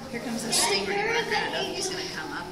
Here comes the stingray raccoon. He's going to come up